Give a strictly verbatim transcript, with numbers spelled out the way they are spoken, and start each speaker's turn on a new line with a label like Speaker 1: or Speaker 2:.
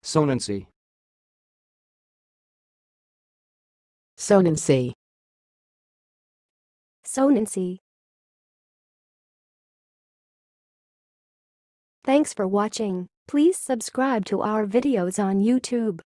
Speaker 1: sonancy,
Speaker 2: sonancy,
Speaker 3: sonancy. Thanks for watching. Please subscribe to our videos on YouTube.